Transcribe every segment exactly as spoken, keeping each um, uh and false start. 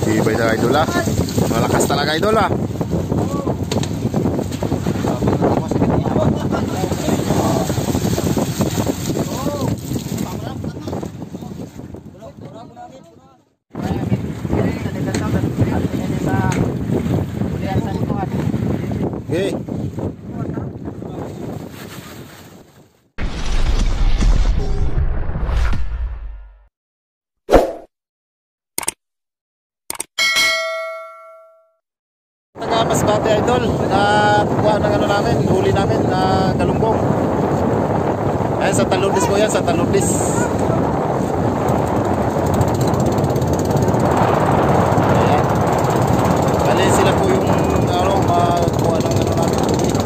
Tibay na idol ah. Malakas talaga idol ah. Okay. Masbate idol, na kuha ng ano namin, huli namin na galunggong. Ayan sa Taludis po yan, sa Taludis. Ayan. Bali sila po yung ano, makuha ng ano namin.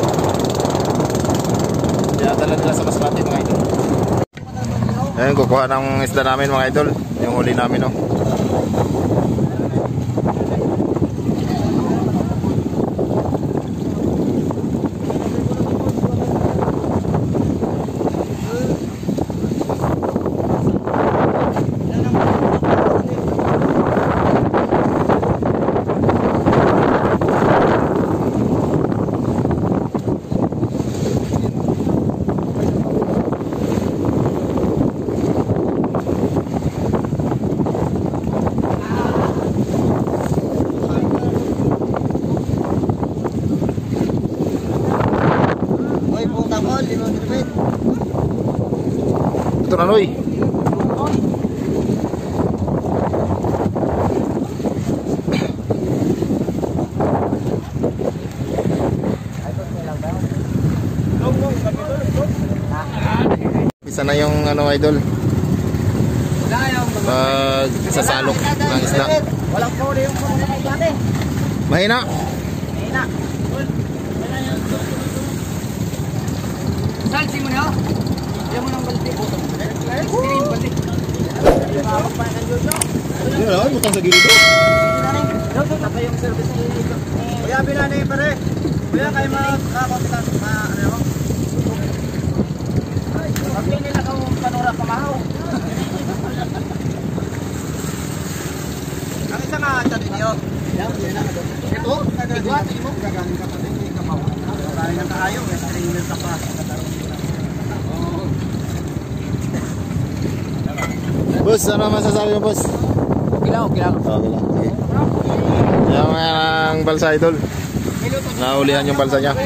Kaya dala nila sa Masbate mga idol. Ayan, kukuha ng isda namin mga idol, yung huli namin no. Ito na Noy. Isa na yung ano idol, pag sasalok ng isda. Walang pole yung dati. Mahina. Mahina. Salsi mo na. Diyan mo nang balti. Sirin balti. Yun lang, butang sa gilid. Saka yung service ni Kuya Binani pare. Kuya kayo makakapitan sa ano ako. Pag nila kang panura kamahaw. Ang isa nga chat niyo. Ito, nagagawa mo gagaling ka pa din kay kamahaw. Kaya na tayo, may trainer ka pa. Boss, ano masasabi mo boss? Okay lang, okay lang. Okay lang. Okay. Yan ang balsa idol. Nahulihan yung balsa niya.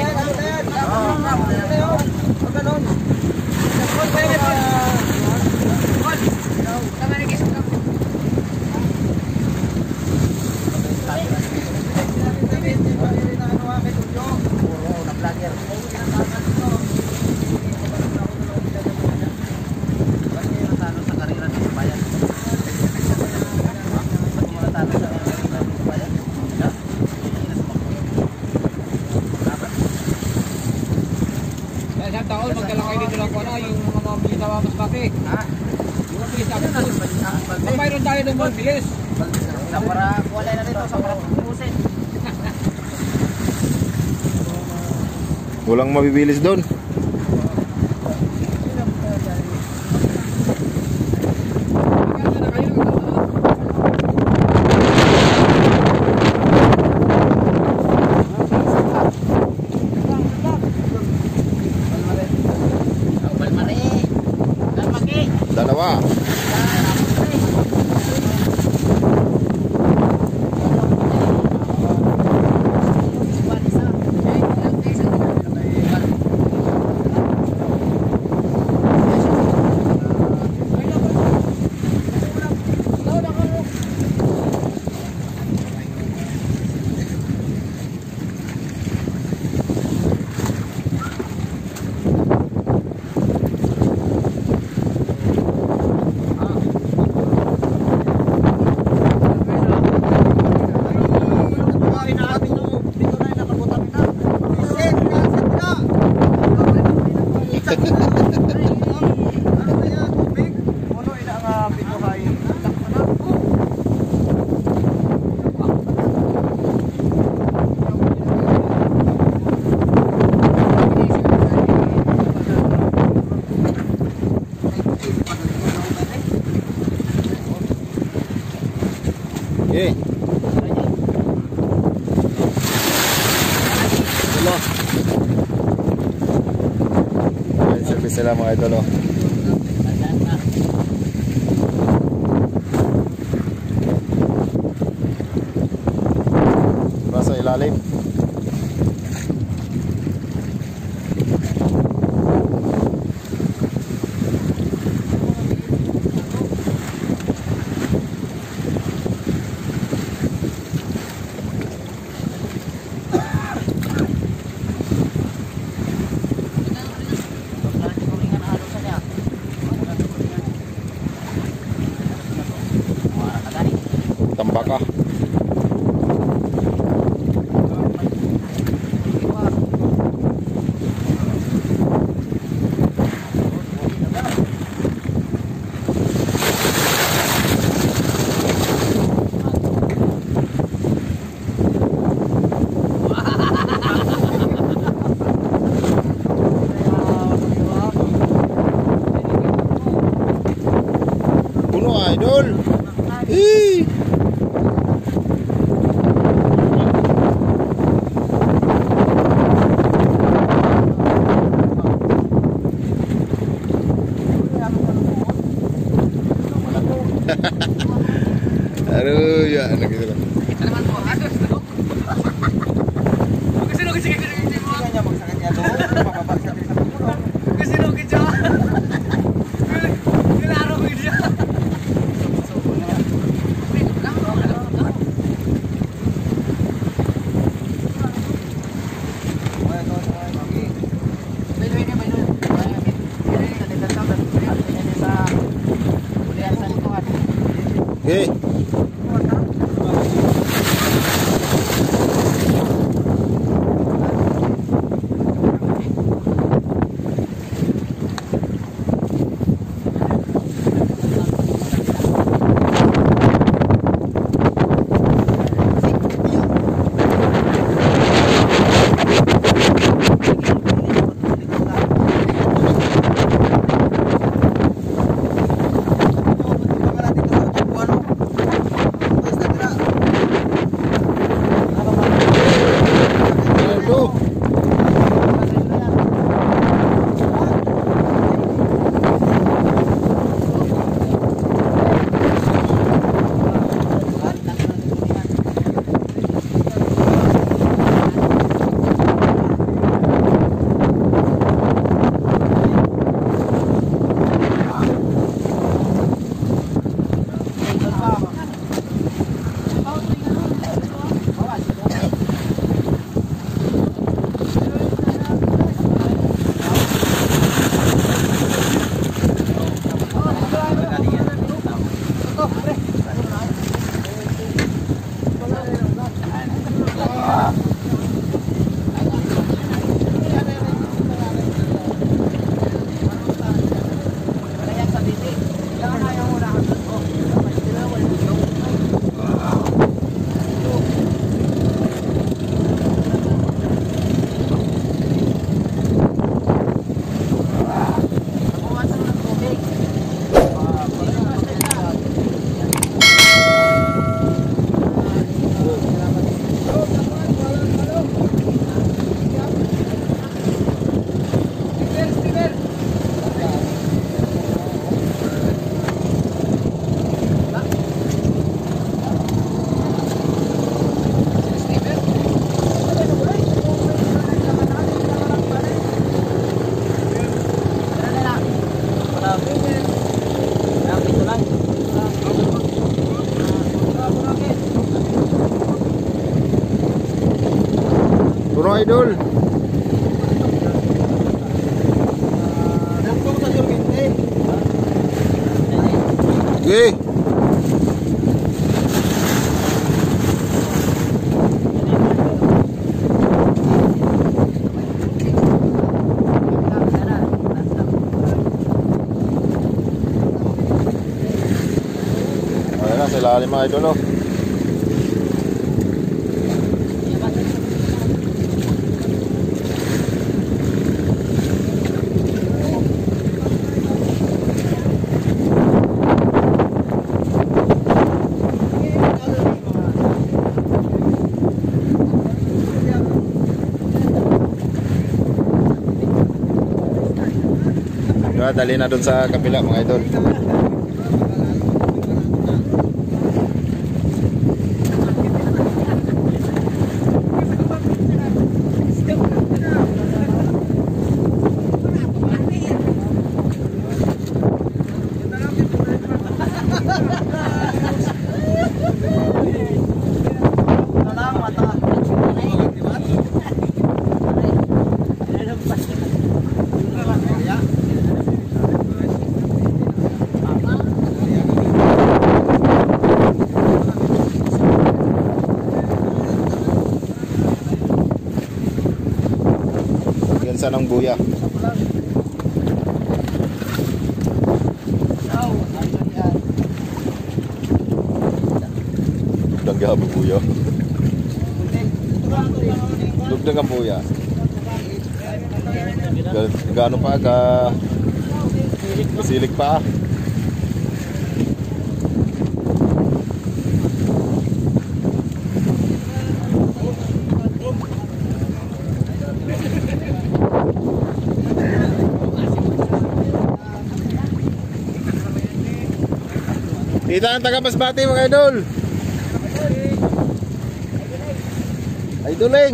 Taon magkalakay dito lang ko na yung mga mabilis na Masbate. Ha? Yung mabilis na Masbate. Mayroon tayo ng mabilis. Para wala na dito sa para pusin. Walang mabibilis doon. Dalawa. Okay. Hello. Ayan, service sila mga idol oh. Nasa ilalim. Tambaka. Puno idol. Hii. Aduh, ya anak gitu lah. Okay. Puno idol. Okay. Ayan na, sa ilalim mga idol oh. Diba, dali na dun sa kabila mga idol. Sa ng buya. Dagdag ang buya. Dagdag ang buya. Gaano pa ka silik pa. Dito ang taga Masbate mga idol. Idoling.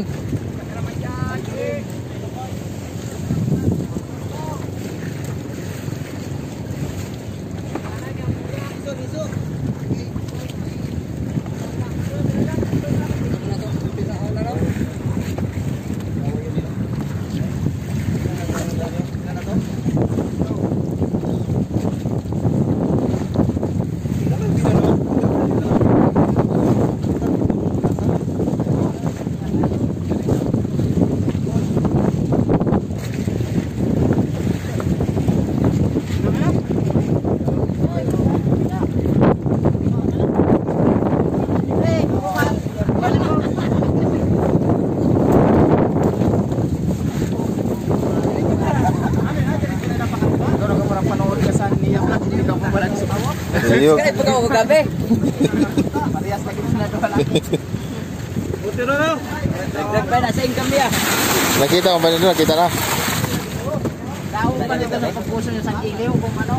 Kaya ipagawa ko gabi. Parehas lagi sila doon lang. Buti na no? Nagdagpay na sa income niya. Nakita mo ba nito? Nakita na? Tao pa nito na pagpuso niya sa kiliw kung ano.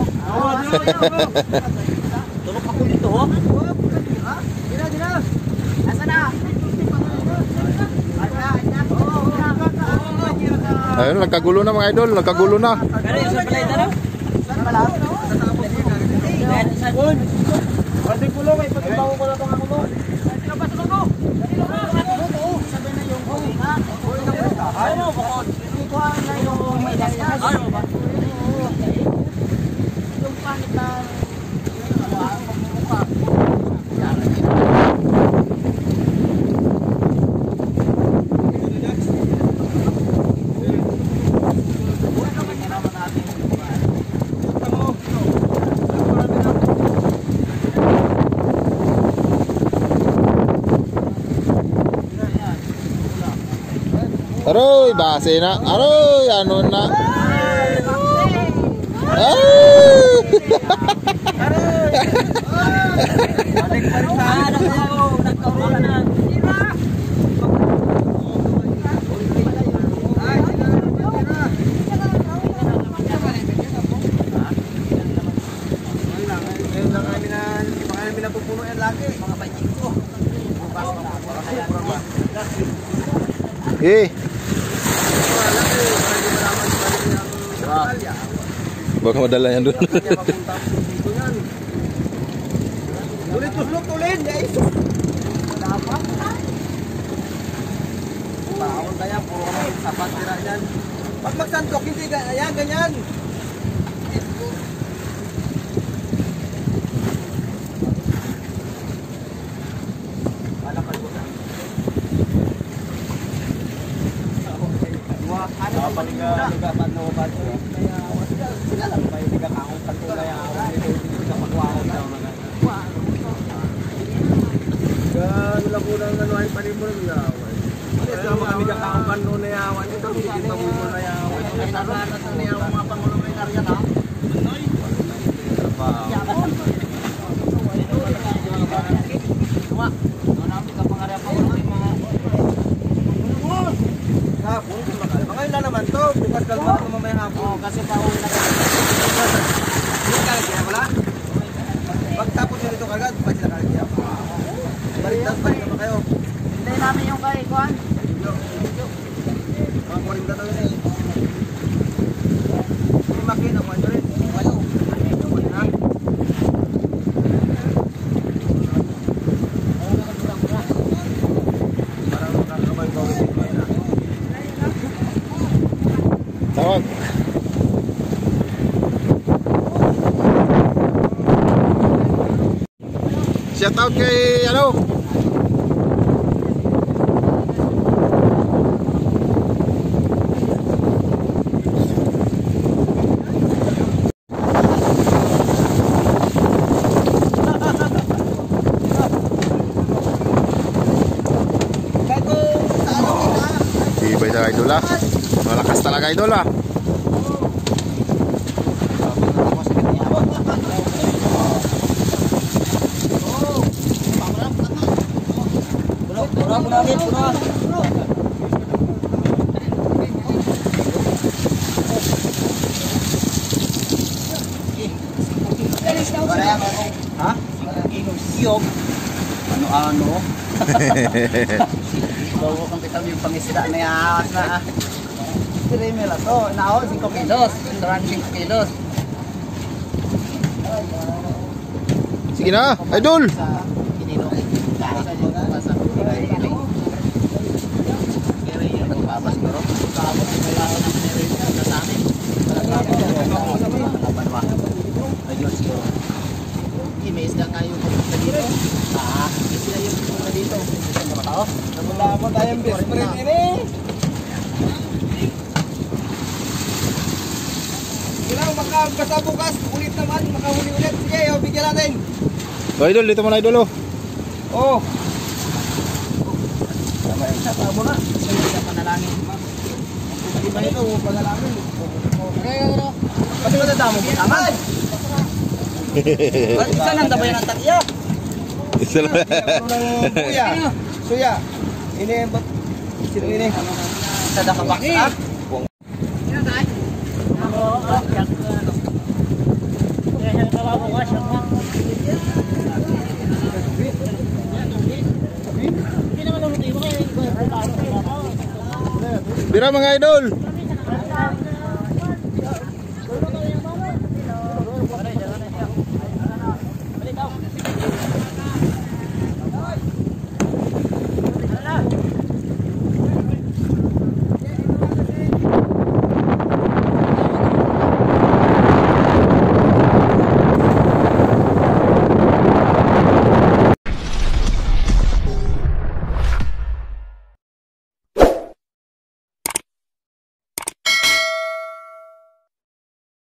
Tulog ako dito ho. Dina, dina. Asa na? Ayun, nagkagulo na mga idol. Nagkagulo na. Pero yung sa palay na no? Saan pala? Pwede pulo, may pagkabawa ko na itong ako mo. Sino ba tulog ko? Sabi na yung huli ha? Ano ba ko? Ikuha na yung may dastas. Ano ba? Yung panit na pagmumukha. Aroy, base na. Aroy, ano na. Ay! Eh. Baka madala yan doon. Ulit tuslok ulit, guys. Dapat. Paon kaya puro sapat tira yan. Pag magsantok hindi ganyan, ganyan. Ngayon na naman to, bukas kalma naman mamaya hapon. Kasi pauwi na Baliktad, balik naman kayo. Hindi namin yung kay Kwan. Mga kuwarinta daw yun eh. May makina, kuwan rin. Walo. Ha? Parang nakakabay ko ulit ko yun ah. Tawag. Shout out kay ano? Tibay na idol ah. Malakas talaga idol ah. Pura, pura, pura. Ha? Siyog. Ano-ano? Bawa kang kita yung pangisda na yan na. three mil ato. Nao, five kilos. Turan five kilos. Sige na, idol. Wala mo tayong best friend ini. Ilang makabasa bukas, ulit naman, makahuli ulit. Sige, o, bigyan natin. O idol, dito mo na idol oh. Oh. Tama yung sa tabo na. Sa panalangin. Hindi ba ito, panalangin? Okay, ano? Pati ba nadamo mo? Taman! Isa lang dabay ng takya. Isa lang. Suya. Suya. Ini ba? Sino ini? Sa dakabak. Ah? Bira mga idol.